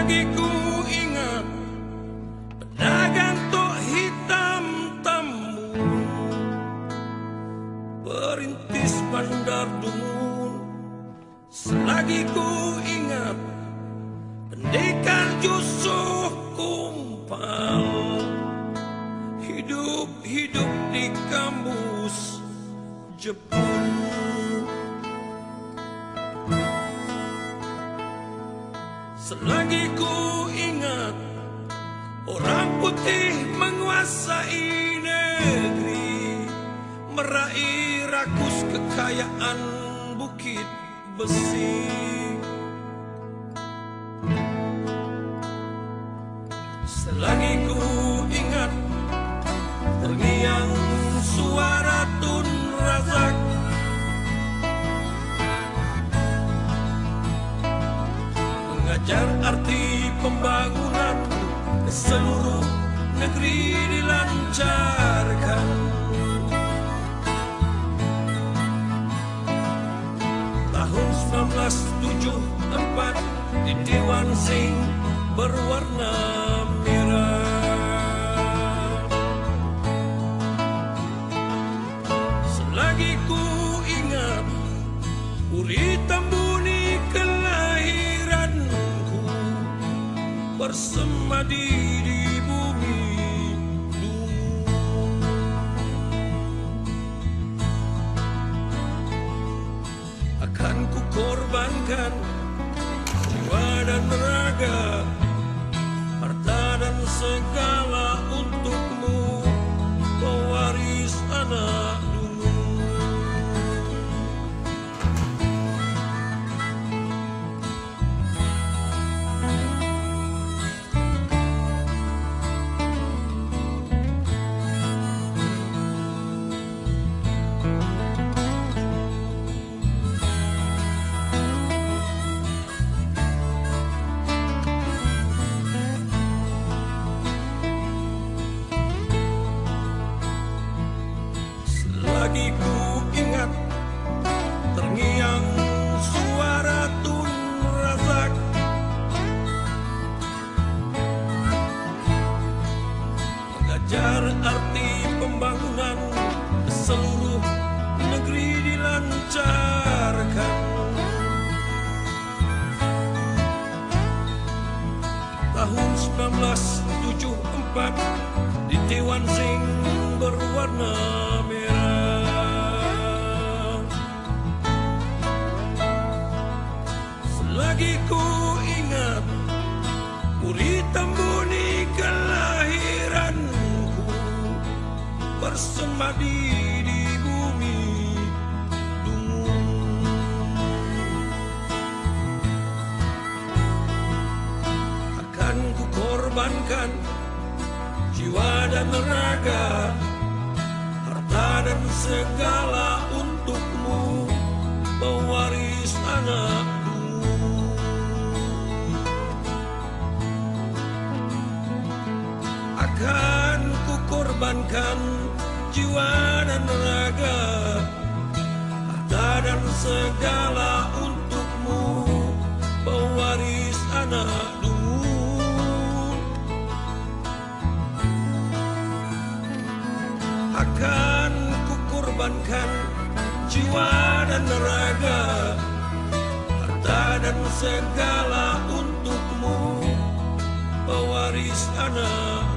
Selagi ku ingat pedagang tok hitam tamu, perintis Bandar Dungun. Selagi ku ingat pendekar Yusuf Kumpal, hidup di kampus Jepun. Selagi ku ingat orang putih menguasai negeri, meraih rakus kekayaan bukit besi. Selagi ku ingat terngiang suara Tun Razak, mengajar arti pembangunan ke seluruh negeri dilancarkan. Tahun 1974 di Dewan Sing berwarna merah. Selagi ku ingat Uri Tambuni kelahiranku, bersemadi di bumi Dungun. Akan ku korbankan jiwa dan raga, harta dan segala untukmu, pewaris anak Dungun. Selagi ku ingat terngiang suara Tun Razak, mengajar arti pembangunan ke seluruh negeri dilancarkan. Tahun 1974 di Dewan Sing berwarna merah. Selagi ku ingat Uri Tambuni kelahiranku, bersemadi di bumi Dungun. Akan ku korbankan jiwa dan raga, harta dan segala untukmu, pewaris anak Dungun. Akan ku korbankan jiwa dan raga, harta dan segala untukmu, pewaris anak Dungun. Akan ku korbankan jiwa dan raga, harta dan segala untukmu, pewaris anak